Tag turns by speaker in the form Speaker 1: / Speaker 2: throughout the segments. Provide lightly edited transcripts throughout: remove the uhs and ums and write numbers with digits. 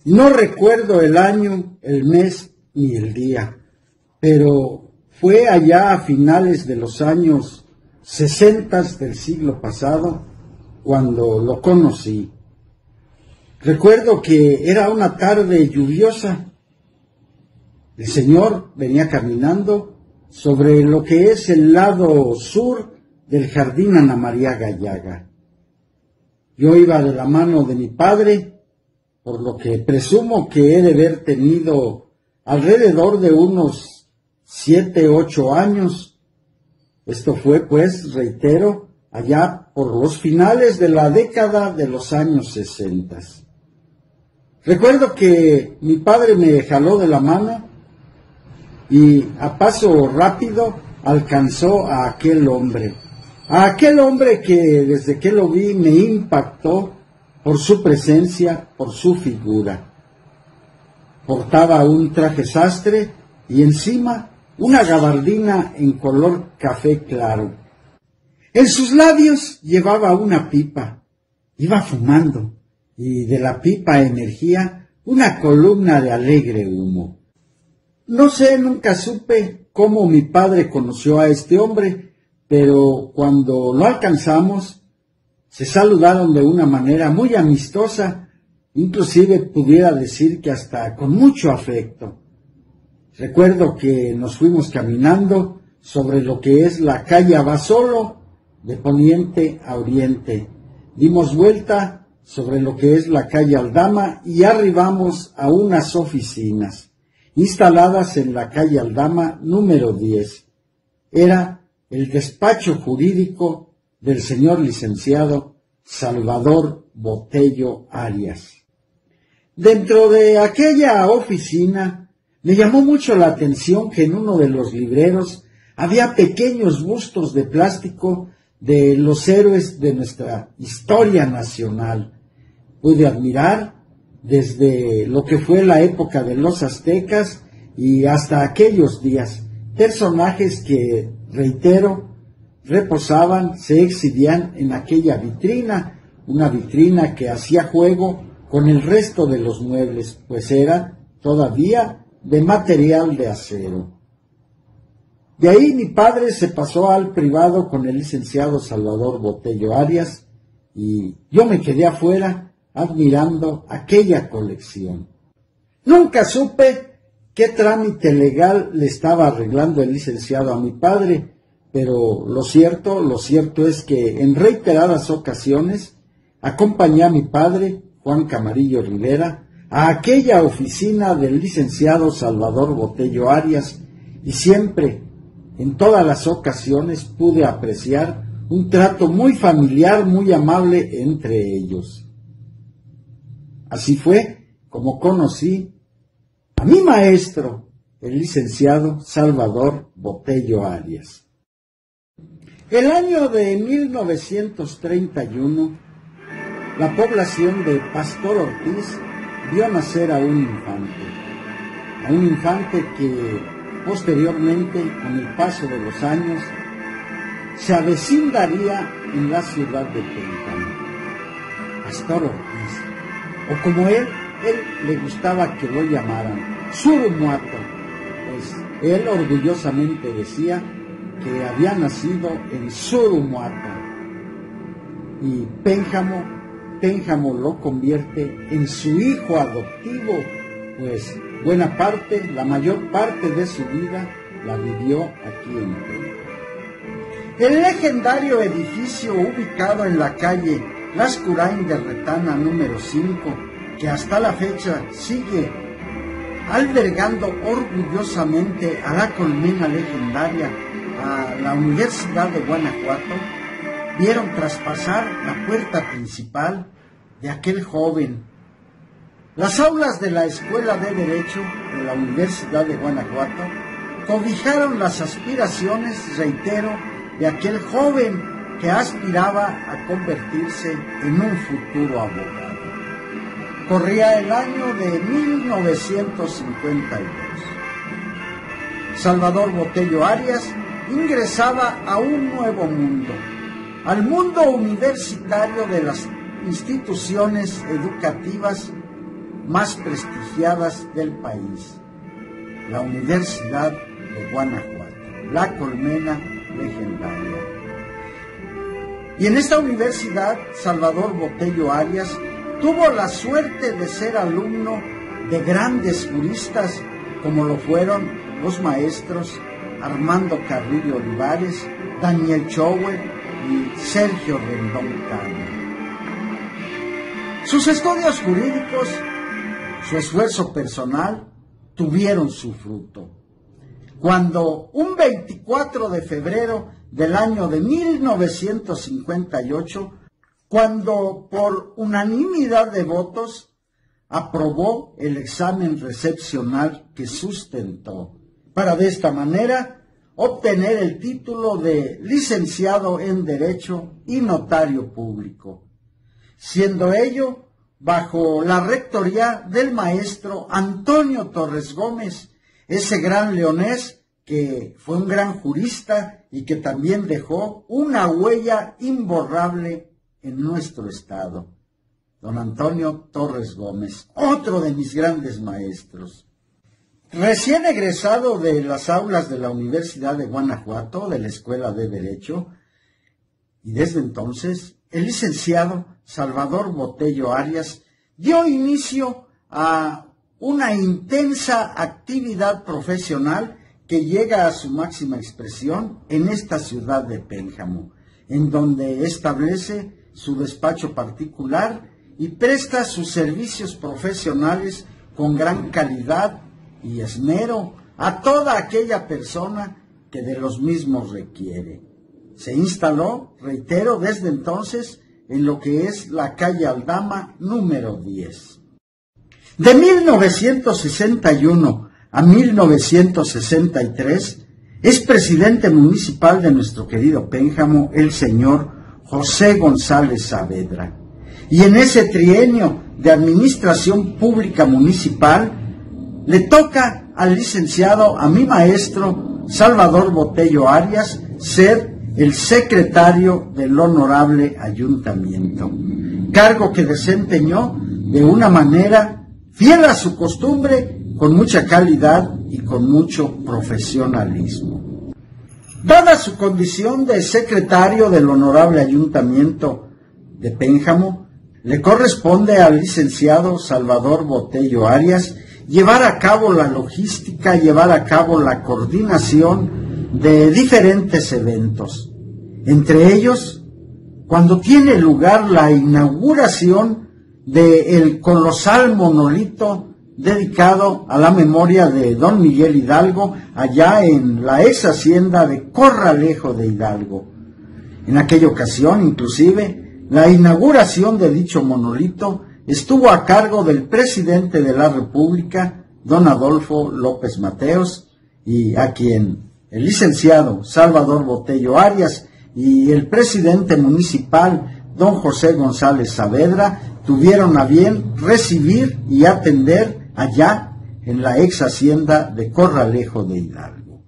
Speaker 1: No recuerdo el año, el mes ni el día, pero fue allá a finales de los años 60 del siglo pasado cuando lo conocí. Recuerdo que era una tarde lluviosa. El Señor venía caminando sobre lo que es el lado sur del Jardín Ana María Gallaga. Yo iba de la mano de mi padre, por lo que presumo que he de haber tenido alrededor de unos 7, 8 años. Esto fue, pues, reitero, allá por los finales de la década de los años 60. Recuerdo que mi padre me jaló de la mano y a paso rápido alcanzó a aquel hombre que desde que lo vi me impactó por su presencia, por su figura. Portaba un traje sastre y encima una gabardina en color café claro. En sus labios llevaba una pipa, iba fumando, y de la pipa emergía una columna de alegre humo. No sé, nunca supe cómo mi padre conoció a este hombre, pero cuando lo alcanzamos, se saludaron de una manera muy amistosa, inclusive pudiera decir que hasta con mucho afecto. Recuerdo que nos fuimos caminando sobre lo que es la calle Abasolo, de poniente a oriente. Dimos vuelta sobre lo que es la calle Aldama y arribamos a unas oficinas instaladas en la calle Aldama número 10. Era el despacho jurídico del señor licenciado Salvador Botello Arias. Dentro de aquella oficina me llamó mucho la atención que en uno de los libreros había pequeños bustos de plástico de los héroes de nuestra historia nacional. Pude admirar desde lo que fue la época de los aztecas y hasta aquellos días, personajes que, reitero, reposaban, se exhibían en aquella vitrina, una vitrina que hacía juego con el resto de los muebles, pues era todavía de material de acero. De ahí mi padre se pasó al privado con el licenciado Salvador Botello Arias y yo me quedé afuera admirando aquella colección. Nunca supe qué trámite legal le estaba arreglando el licenciado a mi padre, pero lo cierto es que en reiteradas ocasiones acompañé a mi padre, Juan Camarillo Rivera, a aquella oficina del licenciado Salvador Botello Arias y siempre, en todas las ocasiones, pude apreciar un trato muy familiar, muy amable entre ellos. Así fue como conocí a mi maestro, el licenciado Salvador Botello Arias. El año de 1931, la población de Pastor Ortiz vio nacer a un infante que posteriormente, con el paso de los años, se avecindaría en la ciudad de Pénjamo. Pastor Ortiz, o como él le gustaba que lo llamaran, Surumuato, pues él orgullosamente decía que había nacido en Surumuato, y Pénjamo lo convierte en su hijo adoptivo, pues la mayor parte de su vida la vivió aquí en Pénjamo. El legendario edificio ubicado en la calle Lascurain de Retana número 5, que hasta la fecha sigue albergando orgullosamente a la colmena legendaria, a la Universidad de Guanajuato, vieron traspasar la puerta principal de aquel joven. Las aulas de la Escuela de Derecho de la Universidad de Guanajuato cobijaron las aspiraciones, reitero, de aquel joven que aspiraba a convertirse en un futuro abogado. Corría el año de 1952. Salvador Botello Arias ingresaba a un nuevo mundo, al mundo universitario de las instituciones educativas más prestigiadas del país, la Universidad de Guanajuato, la colmena legendaria. Y en esta universidad, Salvador Botello Arias tuvo la suerte de ser alumno de grandes juristas como lo fueron los maestros Armando Carrillo Olivares, Daniel Chower y Sergio Rendón Cano. Sus estudios jurídicos, su esfuerzo personal, tuvieron su fruto. Cuando un 24 de febrero del año de 1958, cuando por unanimidad de votos aprobó el examen recepcional que sustentó, para de esta manera obtener el título de licenciado en Derecho y notario público, siendo ello bajo la rectoría del maestro Antonio Torres Gómez, ese gran leonés que fue un gran jurista y que también dejó una huella imborrable en nuestro estado. Don Antonio Torres Gómez, otro de mis grandes maestros. Recién egresado de las aulas de la Universidad de Guanajuato, de la Escuela de Derecho, y desde entonces el licenciado Salvador Botello Arias dio inicio a una intensa actividad profesional que llega a su máxima expresión en esta ciudad de Pénjamo, en donde establece su despacho particular y presta sus servicios profesionales con gran calidad y esmero a toda aquella persona que de los mismos requiere. Se instaló, reitero, desde entonces en lo que es la calle Aldama número 10. De 1961 a 1963 es presidente municipal de nuestro querido Pénjamo el señor José González Saavedra. Y en ese trienio de administración pública municipal le toca al licenciado, a mi maestro Salvador Botello Arias, ser el secretario del honorable ayuntamiento, cargo que desempeñó de una manera fiel a su costumbre, con mucha calidad y con mucho profesionalismo. Dada su condición de secretario del honorable ayuntamiento de Pénjamo, le corresponde al licenciado Salvador Botello Arias llevar a cabo la logística, llevar a cabo la coordinación de diferentes eventos. Entre ellos, cuando tiene lugar la inauguración del colosal monolito dedicado a la memoria de don Miguel Hidalgo, allá en la ex hacienda de Corralejo de Hidalgo. En aquella ocasión, inclusive, la inauguración de dicho monolito estuvo a cargo del presidente de la República, don Adolfo López Mateos, y a quien el licenciado Salvador Botello Arias y el presidente municipal, don José González Saavedra, tuvieron a bien recibir y atender allá en la ex hacienda de Corralejo de Hidalgo.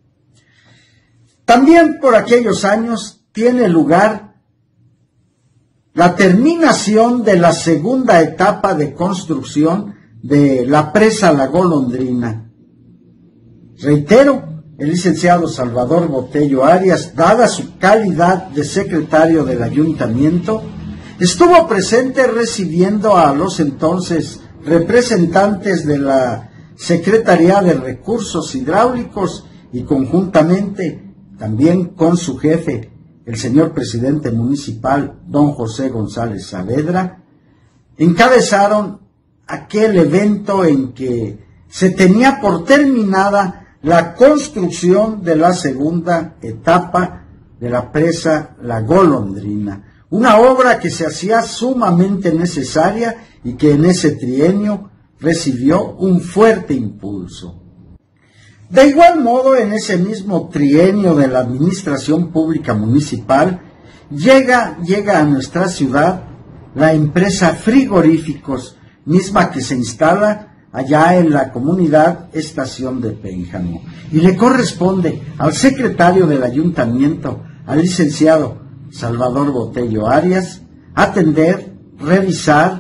Speaker 1: También por aquellos años tiene lugar la terminación de la segunda etapa de construcción de la presa La Golondrina. Reitero, el licenciado Salvador Botello Arias, dada su calidad de secretario del ayuntamiento, estuvo presente recibiendo a los entonces representantes de la Secretaría de Recursos Hidráulicos y conjuntamente también con su jefe, el señor presidente municipal, don José González Saavedra, encabezaron aquel evento en que se tenía por terminada la construcción de la segunda etapa de la presa La Golondrina, una obra que se hacía sumamente necesaria y que en ese trienio recibió un fuerte impulso. De igual modo, en ese mismo trienio de la administración pública municipal, llega a nuestra ciudad la empresa Frigoríficos, misma que se instala allá en la comunidad Estación de Pénjamo, y le corresponde al secretario del ayuntamiento, al licenciado Salvador Botello Arias, atender, revisar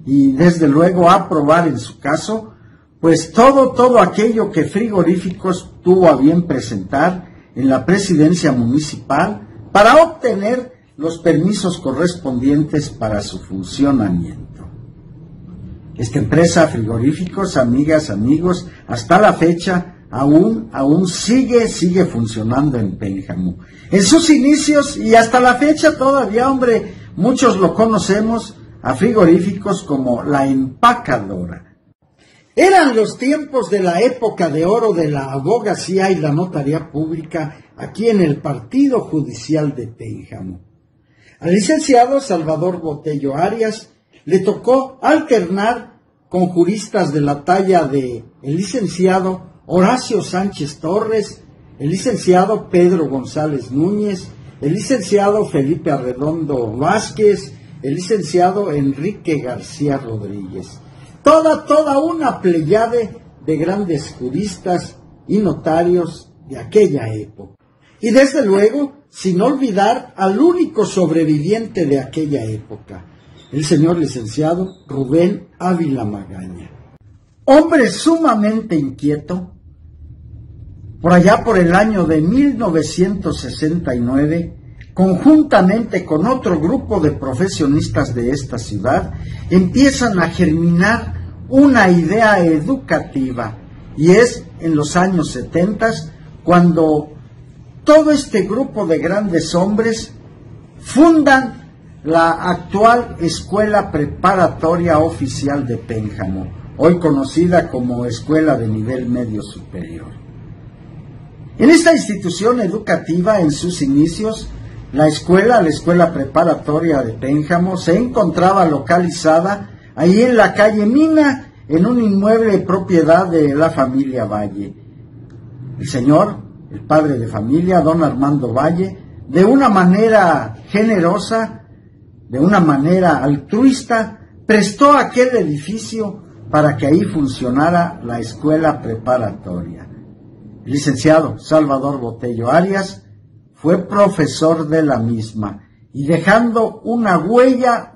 Speaker 1: y desde luego aprobar en su caso, pues todo aquello que Frigoríficos tuvo a bien presentar en la presidencia municipal para obtener los permisos correspondientes para su funcionamiento. Esta empresa Frigoríficos, amigas, amigos, hasta la fecha aún sigue funcionando en Pénjamo. En sus inicios y hasta la fecha todavía, hombre, muchos lo conocemos a Frigoríficos como la empacadora. Eran los tiempos de la época de oro de la abogacía y la notaría pública aquí en el Partido Judicial de Pénjamo. Al licenciado Salvador Botello Arias le tocó alternar con juristas de la talla de el licenciado Horacio Sánchez Torres, el licenciado Pedro González Núñez, el licenciado Felipe Arredondo Vázquez, el licenciado Enrique García Rodríguez. Toda una pleyade de grandes juristas y notarios de aquella época. Y desde luego, sin olvidar al único sobreviviente de aquella época, el señor licenciado Rubén Ávila Magaña. Hombre sumamente inquieto, por allá por el año de 1969, conjuntamente con otro grupo de profesionistas de esta ciudad, empiezan a germinar una idea educativa, y es en los años 70 cuando todo este grupo de grandes hombres fundan la actual Escuela Preparatoria Oficial de Pénjamo, hoy conocida como Escuela de Nivel Medio Superior. En esta institución educativa, en sus inicios, la Escuela Preparatoria de Pénjamo se encontraba localizada ahí en la calle Mina, en un inmueble propiedad de la familia Valle. El señor, el padre de familia, don Armando Valle, de una manera generosa, de una manera altruista, prestó aquel edificio para que ahí funcionara la escuela preparatoria. El licenciado Salvador Botello Arias fue profesor de la misma y dejando una huella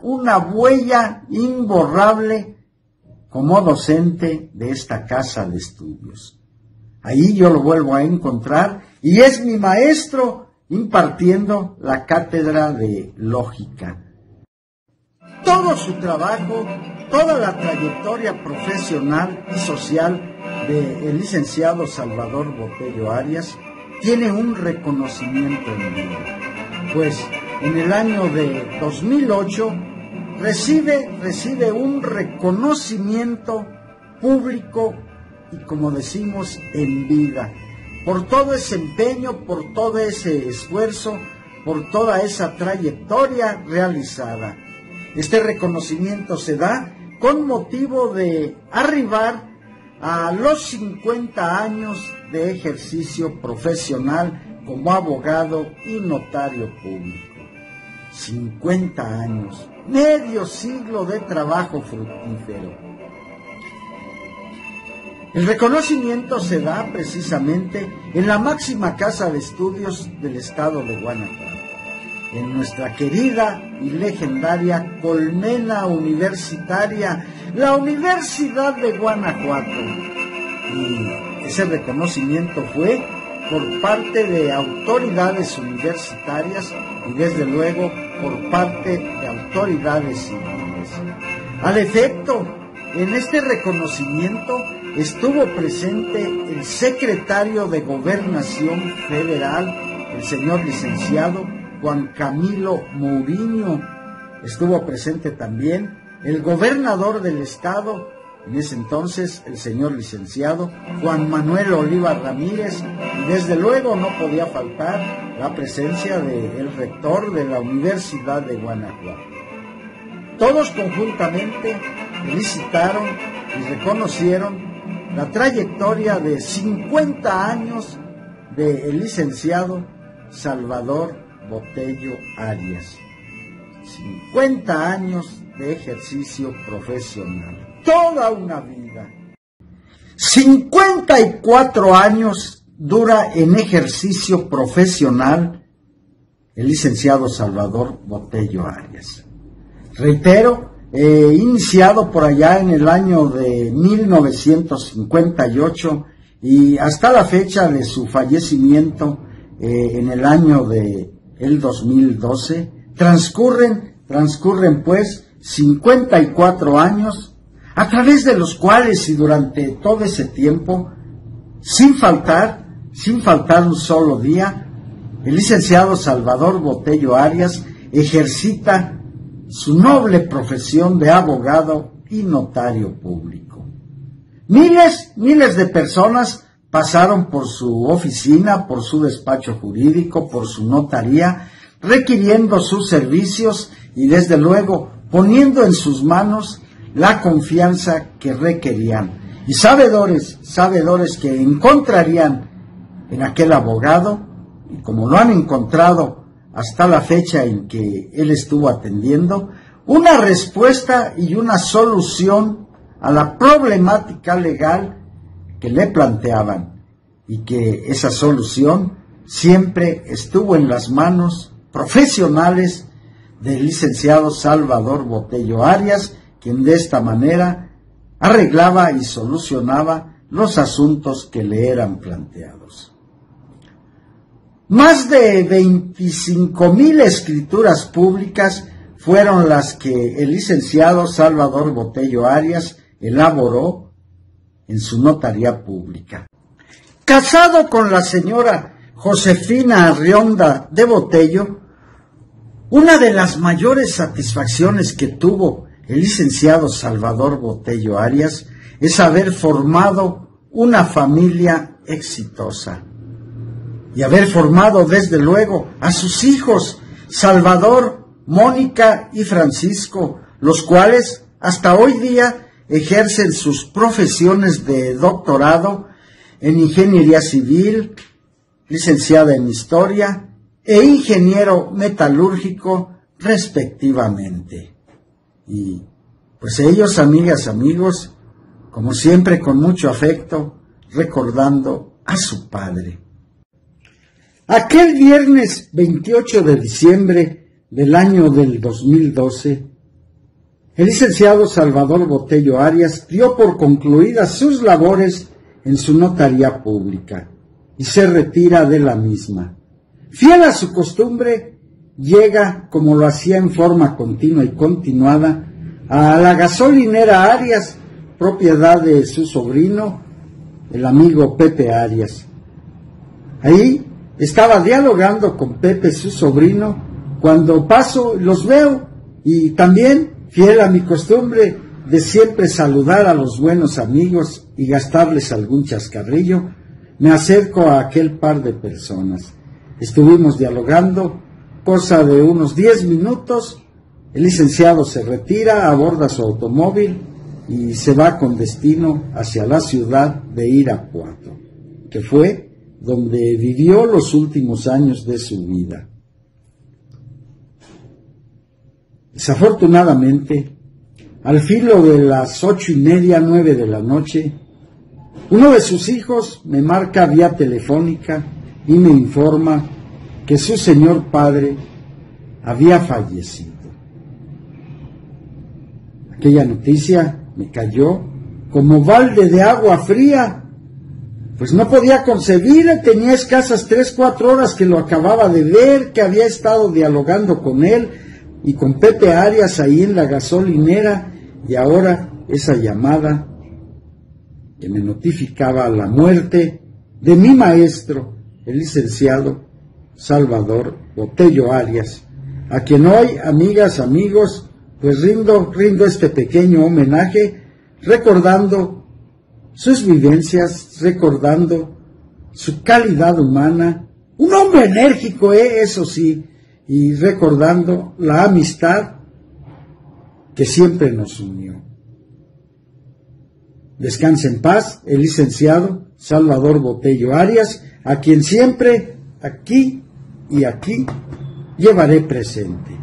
Speaker 1: imborrable como docente de esta casa de estudios. Ahí yo lo vuelvo a encontrar y es mi maestro impartiendo la cátedra de lógica. Todo su trabajo, toda la trayectoria profesional y social del licenciado Salvador Botello Arias tiene un reconocimiento en vida, pues en el año de 2008 recibe un reconocimiento público y, como decimos, en vida, por todo ese empeño, por todo ese esfuerzo, por toda esa trayectoria realizada. Este reconocimiento se da con motivo de arribar a los 50 años de ejercicio profesional como abogado y notario público. 50 años, medio siglo de trabajo fructífero. El reconocimiento se da precisamente en la máxima casa de estudios del estado de Guanajuato, en nuestra querida y legendaria colmena universitaria, la Universidad de Guanajuato. Y ese reconocimiento fue por parte de autoridades universitarias y desde luego por parte de autoridades civiles. Al efecto, en este reconocimiento estuvo presente el secretario de Gobernación Federal, el señor licenciado Juan Camilo Mourinho. Estuvo presente también el gobernador del estado, en ese entonces el señor licenciado Juan Manuel Oliva Ramírez, y desde luego no podía faltar la presencia del rector de la Universidad de Guanajuato. Todos conjuntamente felicitaron y reconocieron la trayectoria de 50 años del licenciado Salvador Botello Arias. 50 años de ejercicio profesional, toda una vida. 54 años dura en ejercicio profesional el licenciado Salvador Botello Arias. Reitero, iniciado por allá en el año de 1958 y hasta la fecha de su fallecimiento en el año de el 2012, transcurren pues 54 años, a través de los cuales y durante todo ese tiempo, sin faltar un solo día, el licenciado Salvador Botello Arias ejercita su noble profesión de abogado y notario público. Miles de personas pasaron por su oficina, por su despacho jurídico, por su notaría, requiriendo sus servicios y desde luego poniendo en sus manos la confianza que requerían. Y sabedores que encontrarían en aquel abogado, y como lo han encontrado hasta la fecha en que él estuvo atendiendo, una respuesta y una solución a la problemática legal que le planteaban, y que esa solución siempre estuvo en las manos profesionales del licenciado Salvador Botello Arias, quien de esta manera arreglaba y solucionaba los asuntos que le eran planteados. Más de 25,000 escrituras públicas fueron las que el licenciado Salvador Botello Arias elaboró en su notaría pública. Casado con la señora Josefina Arrionda de Botello, una de las mayores satisfacciones que tuvo el licenciado Salvador Botello Arias es haber formado una familia exitosa y haber formado desde luego a sus hijos Salvador, Mónica y Francisco, los cuales hasta hoy día ejercen sus profesiones de doctorado en ingeniería civil, licenciada en historia e ingeniero metalúrgico respectivamente. Y pues ellos, amigas, amigos, como siempre con mucho afecto, recordando a su padre. Aquel viernes 28 de diciembre del año del 2012, el licenciado Salvador Botello Arias dio por concluidas sus labores en su notaría pública y se retira de la misma. Fiel a su costumbre, llega, como lo hacía en forma continua y continuada, a la gasolinera Arias, propiedad de su sobrino, el amigo Pepe Arias. Ahí estaba dialogando con Pepe, su sobrino, cuando paso los veo, y también, fiel a mi costumbre de siempre saludar a los buenos amigos y gastarles algún chascarrillo, me acerco a aquel par de personas. Estuvimos dialogando, cosa de unos 10 minutos, el licenciado se retira, aborda su automóvil y se va con destino hacia la ciudad de Irapuato, que fue donde vivió los últimos años de su vida. Desafortunadamente, al filo de las 8:30, 9 de la noche, uno de sus hijos me marca vía telefónica y me informa que su señor padre había fallecido. Aquella noticia me cayó como balde de agua fría, pues no podía concebir, tenía escasas 3-4 horas que lo acababa de ver, que había estado dialogando con él y con Pepe Arias ahí en la gasolinera, y ahora esa llamada que me notificaba la muerte de mi maestro, el licenciado Salvador Botello Arias, a quien hoy, amigas, amigos, pues rindo este pequeño homenaje, recordando sus vivencias, recordando su calidad humana, un hombre enérgico, eso sí, y recordando la amistad que siempre nos unió. Descanse en paz el licenciado Salvador Botello Arias, a quien siempre aquí y aquí llevaré presente.